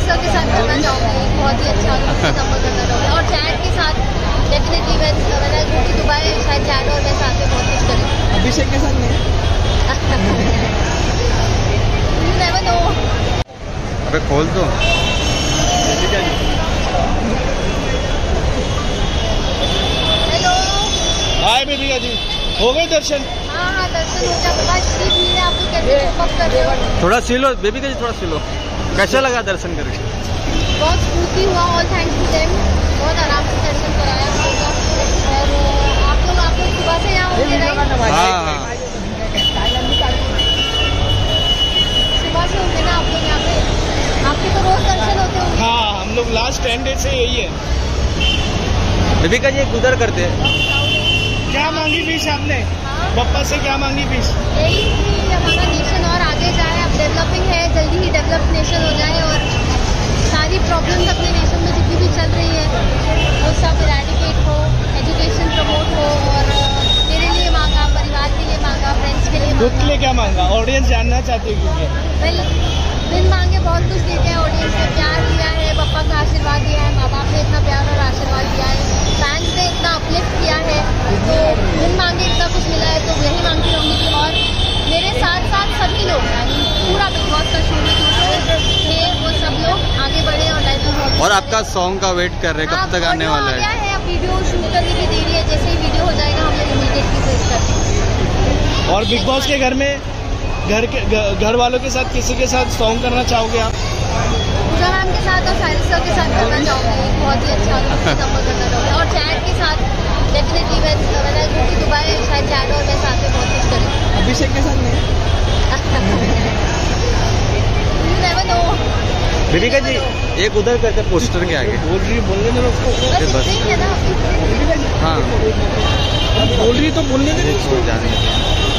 Sir के साथ करना चाहूँगी, बहुत ही अच्छा नंबर करना चाहूँगी। और चैट के साथ डेफिनेटली मैं क्योंकि दुबई शायद चैट और मैं साथ में बहुत कुछ करें। अभिषेक के साथ नहीं? You never know। अबे खोल दो। हेलो। हाय बेबिका जी, हो गए दर्शन? हाँ दर्शन हो गया। बस इतनी भीड़ है, आप लोग कैसे कोप कर रहे हो? थोड़ा सिलो बेबिका जी, थोड़ा सिलो। कैसा लगा दर्शन करके? बहुत स्मूथली हुआ, ऑल थैंक्स टू देम। बहुत आराम से दर्शन कराया होगा। और आप लोग सुबह से यहाँ होंगे राइट? हाँ सुबह से होंगे ना आप लोग यहाँ पे? आपके तो रोज दर्शन होते होंगे। हाँ, हम लोग लास्ट 10 डेज से यही है। बेबिका जी एक उधर करते हैं। क्या मांगी फीस आपने? पप्पा से क्या मांगी फीस? यही कि हमारा नेशन और आगे जाए। अब डेवलपिंग है, जल्दी ही डेवलप नेशन हो जाए और सारी प्रॉब्लम्स अपने नेशन में जितनी भी चल रही है वो सब इरेडिकेट हो, एजुकेशन प्रमोट हो। और मेरे लिए मांगा, परिवार के लिए मांगा, फ्रेंड्स के लिए खुद के मांगा। लिए क्या मांगा? ऑडियंस जानना चाहती है क्योंकि वेल बिन मांगे बहुत कुछ देते हैं। ऑडियंस ने प्यार दिया है, पापा का आशीर्वाद दिया है, माँ बाप ने इतना प्यार और आशीर्वाद दिया है, फैंस ने इतना अपलिफ्ट किया है, तो बिन मांगे इतना कुछ मिला है तो यही मांगती रहूँगी। और मेरे साथ साथ सभी लोग, पूरा बिग बॉस का शो में जो थे वो सब लोग आगे बढ़े और लाइफ। और आपका सॉन्ग का वेट कर रहे हैं, कब तक आने वाला है? अब वीडियो शूट करने की देरी है, जैसे ही वीडियो हो जाएगा हम लोग इमीडिएटली पोस्ट करते। और बिग बॉस के घर में घर वालों के साथ किसी के साथ सॉन्ग करना चाहोगे आप? पूजा मैम के साथ और साहिल सर के साथ करना चाहूँगी, बहुत ही अच्छा नंबर करना चाहूँगी। और चैट के साथ डेफिनेटली मैं क्योंकि दुबई शायद चैट और मैं साथ में बहुत कुछ करें। अभिषेक के साथ नहीं? You never know। बेबिका जी एक उधर करते हैं पोस्टर के आगे। बोलने दो उसको। बस इतना ही है ना। हाँ बोल रही तो बोलने दे उसको। जाने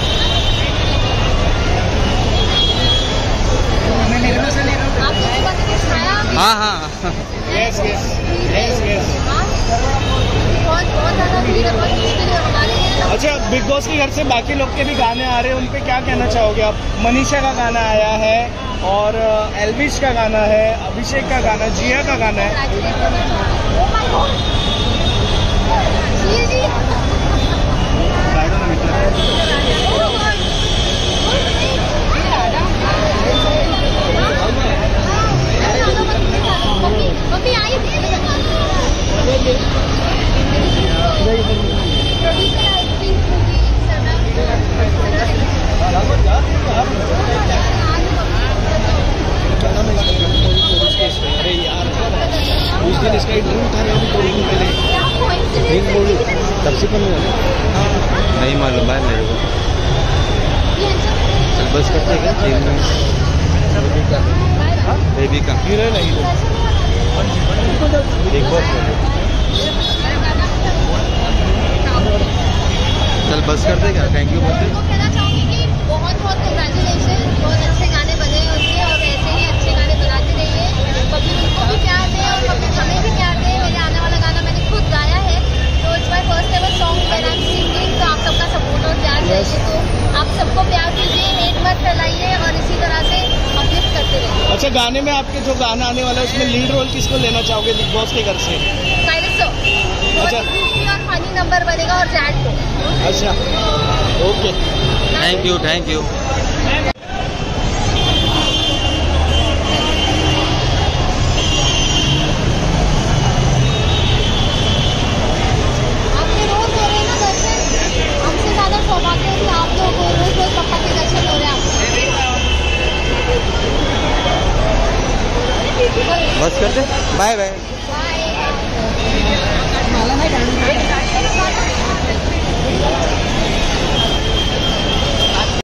आप लोगों को कुछ खाया? हाँ यस यस यस यस। बहुत ज़्यादा भीड़ है, बहुत मुश्किल है हमारे लिए। अच्छा, बिग बॉस के घर से बाकी लोग के भी गाने आ रहे हैं, उन पे क्या कहना चाहोगे आप? मनीषा का गाना आया है और एल्विश का गाना है, अभिषेक का गाना, जिया का गाना है। Oh my God। जी मम्मी आई थी। अरे यार, उस दिन इसका इंटरव्यू था ना, थोड़ी दिन पहले बोलू तब से नहीं मालूम है मेरे को। चल बस करते क्या? बेबिका बिग बॉस चल बस करते क्या? थैंक यू बोलते। कहना चाहूँगी कि बहुत बहुत कंग्रेचुलेशन, बहुत अच्छे गाने बने हैं उनके और ऐसे ही अच्छे गाने बनाते रहिए। पब्लिक उनको भी प्यार दें और पब्लिक हमें भी प्यार दें। मेरे आने वाला गाना मैंने खुद गाया है, तो it's my first ever song when I am singing. तो आप सबका सपोर्ट और प्यार चाहिए, तो आप सबको प्यार दीजिए, हेट मत फैलाइए और इसी तरह से अपलिफ्ट करते रहिए। अच्छा, गाने में आपके जो गाना आने वाला है उसमें लीड रोल किसको लेना चाहोगे बिग बॉस के घर से? साइलेंस सर, बहुत ही और फनी नंबर बनेगा और चैट को। अच्छा okay, thank you thank you. आपके रोज हो रहे हैं ना दर्शन, हमसे ज्यादा सौभाग्य है कि आप लोग रोज रोज पापा के दर्शन हो रहे हैं आपको। बस करते, बाय बाय।